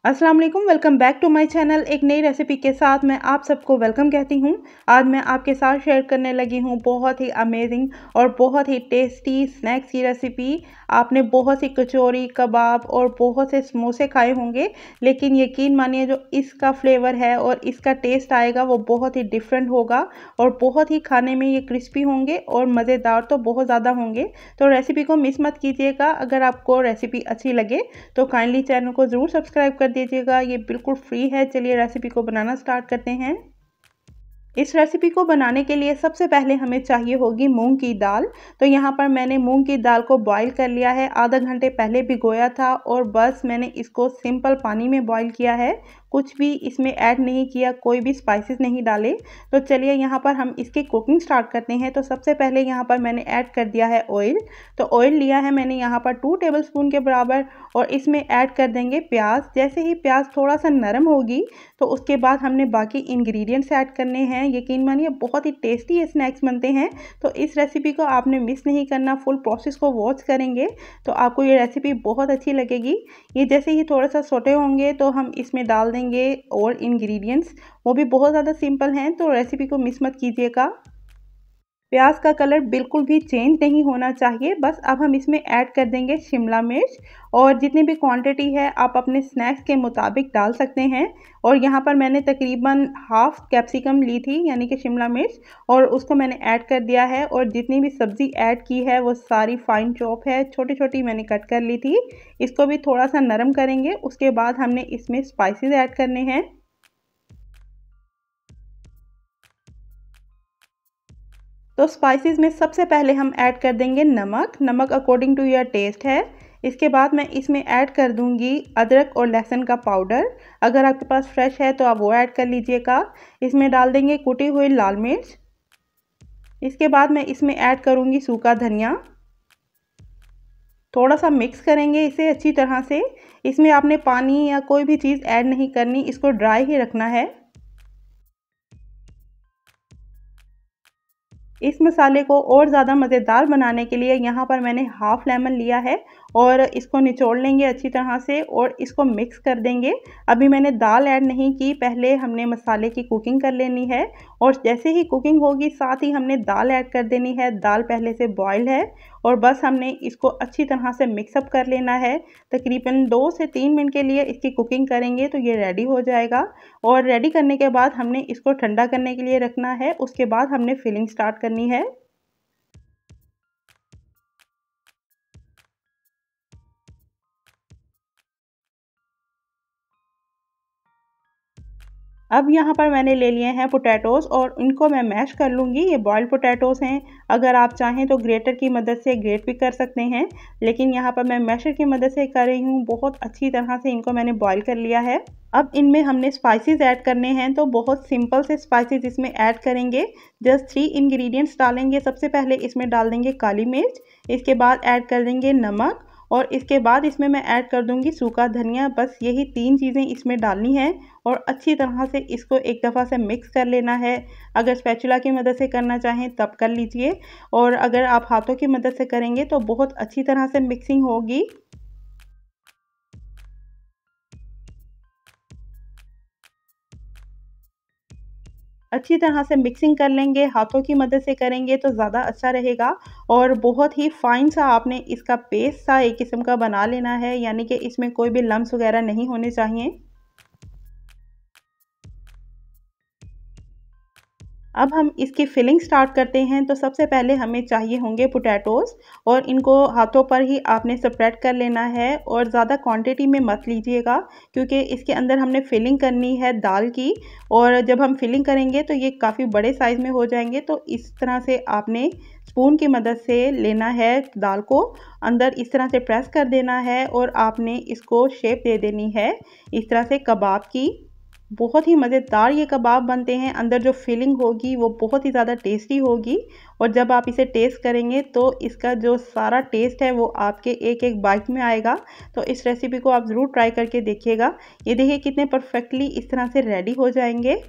अस्सलाम वालेकुम, welcome back to my channel. एक नई रेसिपी के साथ मैं आप सबको वेलकम कहती हूँ। आज मैं आपके साथ शेयर करने लगी हूँ बहुत ही अमेजिंग और बहुत ही टेस्टी स्नैक्स की रेसिपी। आपने बहुत सी कचौरी, कबाब और बहुत से समोसे खाए होंगे, लेकिन यकीन मानिए जो इसका फ्लेवर है और इसका टेस्ट आएगा वो बहुत ही डिफरेंट होगा और बहुत ही खाने में ये क्रिस्पी होंगे और मज़ेदार तो बहुत ज़्यादा होंगे। तो रेसिपी को मिस मत कीजिएगा। अगर आपको रेसिपी अच्छी लगे तो काइंडली चैनल को ज़रूर सब्सक्राइब कर दीजिएगा। ये बिल्कुल फ्री है। चलिए रेसिपी को बनाना स्टार्ट करते हैं। इस रेसिपी को बनाने के लिए सबसे पहले हमें चाहिए होगी मूंग की दाल। तो यहाँ पर मैंने मूंग की दाल को बॉईल कर लिया है। आधा घंटे पहले भिगोया था और बस मैंने इसको सिंपल पानी में बॉईल किया है। कुछ भी इसमें ऐड नहीं किया, कोई भी स्पाइसेस नहीं डाले। तो चलिए यहाँ पर हम इसकी कुकिंग स्टार्ट करते हैं। तो सबसे पहले यहाँ पर मैंने ऐड कर दिया है ऑयल। तो ऑयल लिया है मैंने यहाँ पर 2 टेबलस्पून के बराबर और इसमें ऐड कर देंगे प्याज। जैसे ही प्याज थोड़ा सा नरम होगी तो उसके बाद हमने बाकी इंग्रेडिएंट्स ऐड करने हैं। यकीन मानिए बहुत ही टेस्टी ये स्नैक्स बनते हैं। तो इस रेसिपी को आपने मिस नहीं करना, फुल प्रोसेस को वॉच करेंगे तो आपको ये रेसिपी बहुत अच्छी लगेगी। ये जैसे ही थोड़ा सा सोटे होंगे तो हम इसमें डाल देंगे और इंग्रेडिएंट्स, वो भी बहुत ज़्यादा सिंपल हैं। तो रेसिपी को मिस मत कीजिएगा। प्याज का कलर बिल्कुल भी चेंज नहीं होना चाहिए। बस अब हम इसमें ऐड कर देंगे शिमला मिर्च और जितनी भी क्वांटिटी है आप अपने स्नैक्स के मुताबिक डाल सकते हैं। और यहाँ पर मैंने तकरीबन हाफ कैप्सिकम ली थी यानी कि शिमला मिर्च, और उसको मैंने ऐड कर दिया है। और जितनी भी सब्ज़ी ऐड की है वो सारी फाइन चॉप है, छोटी छोटी मैंने कट कर ली थी। इसको भी थोड़ा सा नरम करेंगे। उसके बाद हमने इसमें स्पाइसेस ऐड करने हैं। तो स्पाइसेस में सबसे पहले हम ऐड कर देंगे नमक। नमक अकॉर्डिंग टू योर टेस्ट है। इसके बाद मैं इसमें ऐड कर दूंगी अदरक और लहसुन का पाउडर। अगर आपके पास फ्रेश है तो आप वो ऐड कर लीजिएगा। इसमें डाल देंगे कुटी हुई लाल मिर्च। इसके बाद मैं इसमें ऐड करूंगी सूखा धनिया। थोड़ा सा मिक्स करेंगे इसे अच्छी तरह से। इसमें आपने पानी या कोई भी चीज़ ऐड नहीं करनी, इसको ड्राई ही रखना है। इस मसाले को और ज़्यादा मज़ेदार बनाने के लिए यहाँ पर मैंने हाफ़ लेमन लिया है और इसको निचोड़ लेंगे अच्छी तरह से और इसको मिक्स कर देंगे। अभी मैंने दाल ऐड नहीं की, पहले हमने मसाले की कुकिंग कर लेनी है और जैसे ही कुकिंग होगी साथ ही हमने दाल ऐड कर देनी है। दाल पहले से बॉयल है और बस हमने इसको अच्छी तरह से मिक्सअप कर लेना है। तकरीबन 2 से 3 मिनट के लिए इसकी कुकिंग करेंगे तो ये रेडी हो जाएगा। और रेडी करने के बाद हमने इसको ठंडा करने के लिए रखना है। उसके बाद हमने फिलिंग स्टार्ट करनी है। अब यहाँ पर मैंने ले लिए हैं पोटैटोज़ और इनको मैं मैश कर लूँगी। ये बॉइल्ड पोटैटोज़ हैं। अगर आप चाहें तो ग्रेटर की मदद से ग्रेट भी कर सकते हैं, लेकिन यहाँ पर मैं मैशर की मदद से कर रही हूँ। बहुत अच्छी तरह से इनको मैंने बॉईल कर लिया है। अब इनमें हमने स्पाइसेस ऐड करने हैं, तो बहुत सिंपल से स्पाइसेस इसमें ऐड करेंगे। जस्ट 3 इंग्रेडिएंट्स डालेंगे। सबसे पहले इसमें डाल देंगे काली मिर्च, इसके बाद ऐड कर देंगे नमक और इसके बाद इसमें मैं ऐड कर दूंगी सूखा धनिया। बस यही 3 चीज़ें इसमें डालनी है और अच्छी तरह से इसको एक दफ़ा से मिक्स कर लेना है। अगर स्पैचुला की मदद से करना चाहें तब कर लीजिए और अगर आप हाथों की मदद से करेंगे तो बहुत अच्छी तरह से मिक्सिंग होगी। अच्छी तरह से मिक्सिंग कर लेंगे। हाथों की मदद से करेंगे तो ज़्यादा अच्छा रहेगा और बहुत ही फाइन सा आपने इसका पेस्ट सा एक किस्म का बना लेना है, यानी कि इसमें कोई भी लम्स वगैरह नहीं होने चाहिए। अब हम इसकी फिलिंग स्टार्ट करते हैं। तो सबसे पहले हमें चाहिए होंगे पोटैटोज़ और इनको हाथों पर ही आपने स्प्रेड कर लेना है और ज़्यादा क्वांटिटी में मत लीजिएगा, क्योंकि इसके अंदर हमने फिलिंग करनी है दाल की। और जब हम फिलिंग करेंगे तो ये काफ़ी बड़े साइज़ में हो जाएंगे। तो इस तरह से आपने स्पून की मदद से लेना है, दाल को अंदर इस तरह से प्रेस कर देना है और आपने इसको शेप दे देनी है इस तरह से कबाब की। बहुत ही मज़ेदार ये कबाब बनते हैं। अंदर जो फिलिंग होगी वो बहुत ही ज़्यादा टेस्टी होगी और जब आप इसे टेस्ट करेंगे तो इसका जो सारा टेस्ट है वो आपके एक एक बाइट में आएगा। तो इस रेसिपी को आप ज़रूर ट्राई करके देखिएगा। ये देखिए कितने परफेक्टली इस तरह से रेडी हो जाएंगे।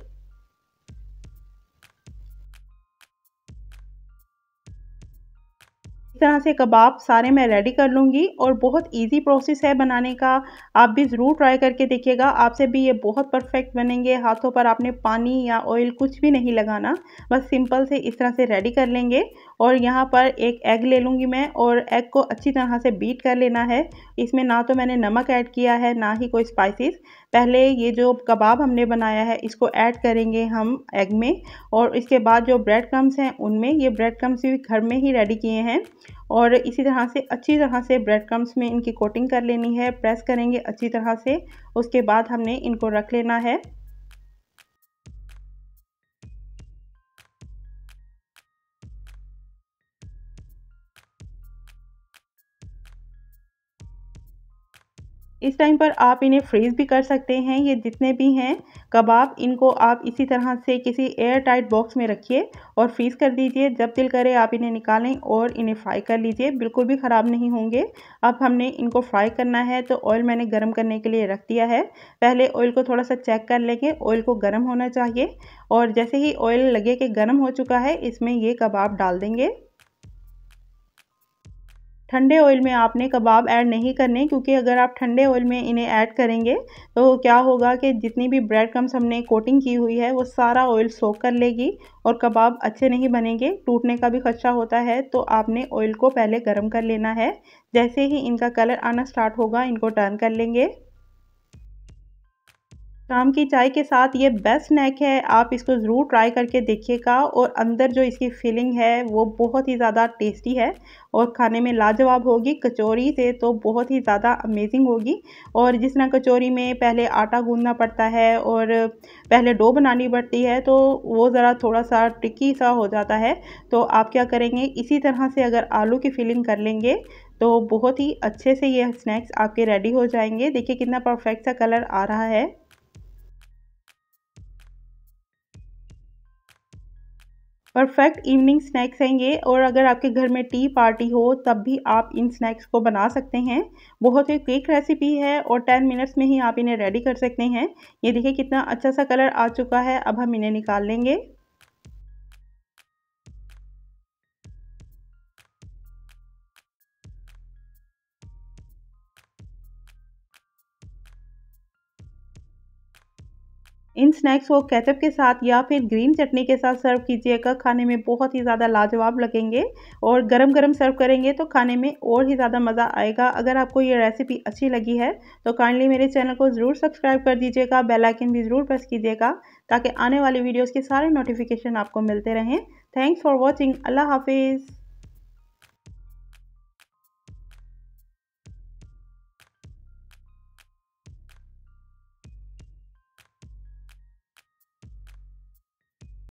तरह से कबाब सारे मैं रेडी कर लूँगी और बहुत ईज़ी प्रोसेस है बनाने का। आप भी ज़रूर ट्राई करके देखिएगा, आपसे भी ये बहुत परफेक्ट बनेंगे। हाथों पर आपने पानी या ऑयल कुछ भी नहीं लगाना, बस सिंपल से इस तरह से रेडी कर लेंगे। और यहाँ पर एक एग ले लूँगी मैं और एग को अच्छी तरह से बीट कर लेना है। इसमें ना तो मैंने नमक ऐड किया है, ना ही कोई स्पाइसेस। पहले ये जो कबाब हमने बनाया है इसको ऐड करेंगे हम एग में, और इसके बाद जो ब्रेड क्रम्स हैं उनमें, ये ब्रेड क्रम्स भी घर में ही रेडी किए हैं। और इसी तरह से अच्छी तरह से ब्रेड क्रम्स में इनकी कोटिंग कर लेनी है, प्रेस करेंगे अच्छी तरह से। उसके बाद हमने इनको रख लेना है। इस टाइम पर आप इन्हें फ्रीज़ भी कर सकते हैं। ये जितने भी हैं कबाब, इनको आप इसी तरह से किसी एयर टाइट बॉक्स में रखिए और फ्रीज़ कर दीजिए। जब दिल करे आप इन्हें निकालें और इन्हें फ्राई कर लीजिए, बिल्कुल भी ख़राब नहीं होंगे। अब हमने इनको फ्राई करना है, तो ऑयल मैंने गर्म करने के लिए रख दिया है। पहले ऑयल को थोड़ा सा चेक कर लेंगे, ऑयल को गर्म होना चाहिए। और जैसे ही ऑयल लगे कि गर्म हो चुका है, इसमें ये कबाब डाल देंगे। ठंडे ऑयल में आपने कबाब ऐड नहीं करने, क्योंकि अगर आप ठंडे ऑयल में इन्हें ऐड करेंगे तो क्या होगा कि जितनी भी ब्रेड क्रम्स हमने कोटिंग की हुई है वो सारा ऑयल सोक कर लेगी और कबाब अच्छे नहीं बनेंगे, टूटने का भी खदशा होता है। तो आपने ऑयल को पहले गर्म कर लेना है। जैसे ही इनका कलर आना स्टार्ट होगा, इनको टर्न कर लेंगे। शाम की चाय के साथ ये बेस्ट स्नैक है, आप इसको ज़रूर ट्राई करके देखिएगा। और अंदर जो इसकी फीलिंग है वो बहुत ही ज़्यादा टेस्टी है और खाने में लाजवाब होगी। कचौरी से तो बहुत ही ज़्यादा अमेजिंग होगी। और जिस तरह कचौरी में पहले आटा गूंदना पड़ता है और पहले डो बनानी पड़ती है, तो वो ज़रा थोड़ा सा ट्रिकी सा हो जाता है। तो आप क्या करेंगे, इसी तरह से अगर आलू की फीलिंग कर लेंगे तो बहुत ही अच्छे से ये स्नैक्स आपके रेडी हो जाएंगे। देखिए कितना परफेक्ट सा कलर आ रहा है। परफेक्ट इवनिंग स्नैक्स हैं ये। और अगर आपके घर में टी पार्टी हो तब भी आप इन स्नैक्स को बना सकते हैं। बहुत ही क्विक रेसिपी है और 10 मिनट्स में ही आप इन्हें रेडी कर सकते हैं। ये देखिए कितना अच्छा सा कलर आ चुका है। अब हम इन्हें निकाल लेंगे। इन स्नैक्स को केचप के साथ या फिर ग्रीन चटनी के साथ सर्व कीजिएगा, खाने में बहुत ही ज़्यादा लाजवाब लगेंगे। और गरम-गरम सर्व करेंगे तो खाने में और ही ज़्यादा मज़ा आएगा। अगर आपको ये रेसिपी अच्छी लगी है तो काइंडली मेरे चैनल को ज़रूर सब्सक्राइब कर दीजिएगा, बेल आइकन भी ज़रूर प्रेस कीजिएगा ताकि आने वाली वीडियोज़ के सारे नोटिफिकेशन आपको मिलते रहें। Thanks for watching. अल्लाह हाफिज़।